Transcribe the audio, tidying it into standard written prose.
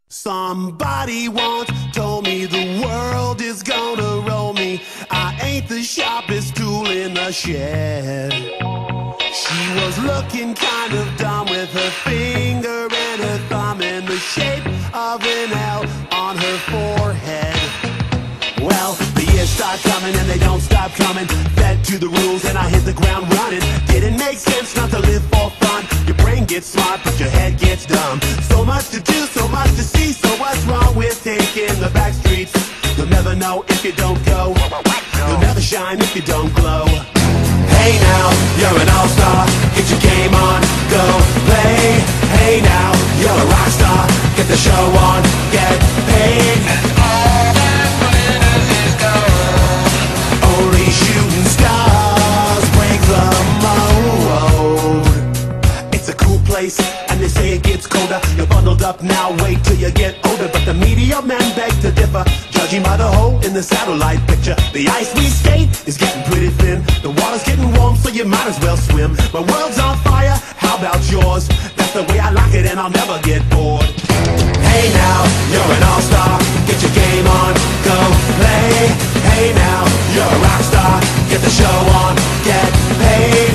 Somebody once told me the world is gonna roll me. I ain't the sharpest tool in the shed. She was looking kind of dumb with her finger and her thumb in the shape of an L on her forehead. Well, the years start coming and they don't stop coming. Fed to the rules and I hit the ground running. Didn't make sense not to live for fun. Your brain gets smart but your head gets dumb. So much to do, so much to see. So what's wrong with taking the back streets? You'll never know if you don't go. You'll never shine if you don't glow. Hey now, you're an all-star. Get your game on, go play. Hey now, you're a rock star. Get the show on, get paid. And all that glitters is gold. Only shooting stars break the mold. It's a cool place, and they say it gets colder. You're bundled up now, wait till you get older. But the media men beg to differ, judging by the hole in the satellite picture. The ice we skate is getting pretty thin. The water's getting warm, so you might as well swim. My world's on fire, how about yours? That's the way I like it, and I'll never get bored. Hey now, you're an all-star. Get your game on, go play. Hey now, you're a rock star. Get the show on, get paid.